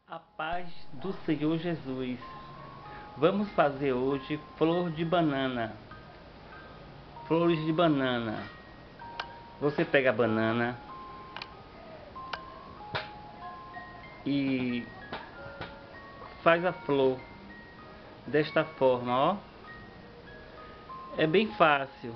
A paz do Senhor Jesus. Vamos fazer hoje flor de banana. Flores de banana. Você pega a banana e faz a flor desta forma, ó. É bem fácil.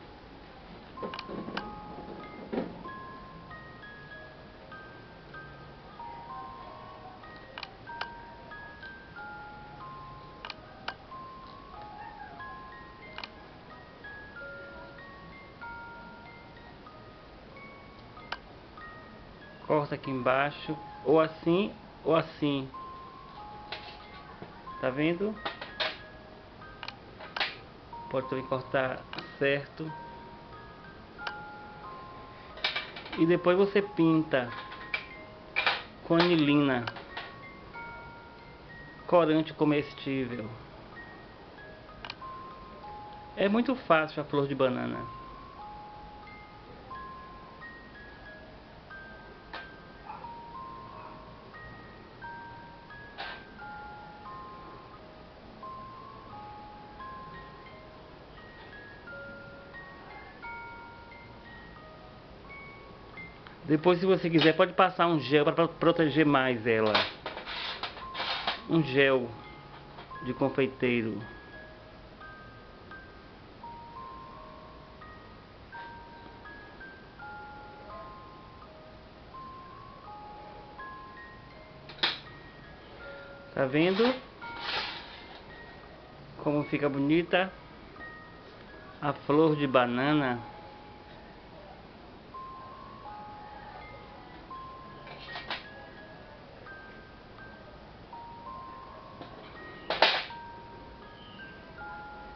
Corta aqui embaixo, ou assim, ou assim. Tá vendo? Pode também cortar certo. E depois você pinta com anilina, corante comestível. É muito fácil a flor de banana. Depois, se você quiser, pode passar um gel para proteger mais ela. Um gel de confeiteiro. Tá vendo como fica bonita a flor de banana?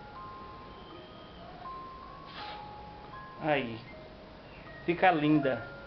Aí, fica linda.